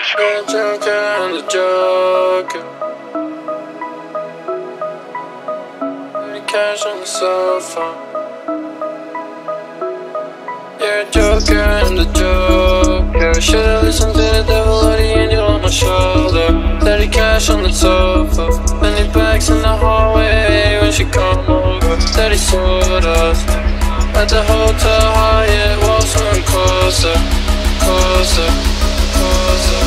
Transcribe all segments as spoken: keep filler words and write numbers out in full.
The joker and the joker. The cash on the sofa. You're a joker and the joker. Should've listened to the devil or the angel on my shoulder. Dirty cash on the sofa. Many bags in the hallway when she come over. Dirty sodas at the hotel Hyatt. Walls moving closer, closer, closer.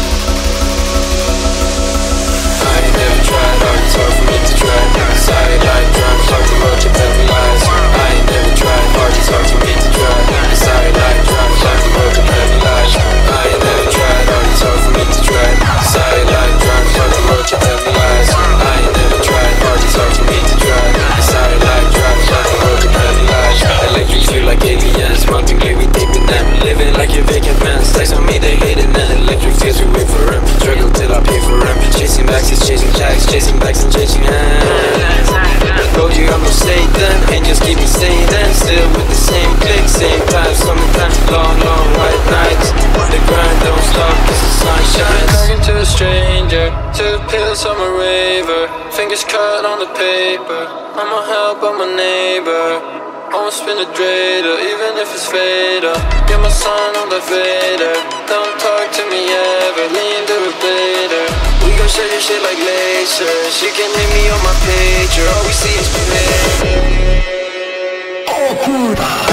I ain't never tried hard, it's hard for me to try. Sideline drums, talk too much and tell me lies. I ain't never tried hard, it's hard for me to try. Sideline drums, talk too much and tell me lies. I ain't never tried hard, it's hard for me to try. Sideline drums, talk too much and tell me lies. I ain't never tried hard, it's hard for me to try. Sideline drums, talk too much and tell me lies. Electric feel like aliens, mountain glare we deep in them. Living like a vacant man, stacks on me they hate it now. Electric feels we wait for him, struggle till I pay for him. Chasing backs is chasing jacks, chasing backs and chasing hands. I told you I'm no Satan, angels keep me sane and still with the same click, same time, summertime, long, long white nights. The grind don't stop cause the sun shines. Talking to a stranger, two pills, I'm a raver. Fingers cut on the paper, I'ma help, I'm a neighbor. I'ma spin a dreidel, even if it's fatal. Get my son on the fader. Don't talk to me ever, lean to a later. We gon' share your shit like lasers. You can hit me on my pager, all we see is pain.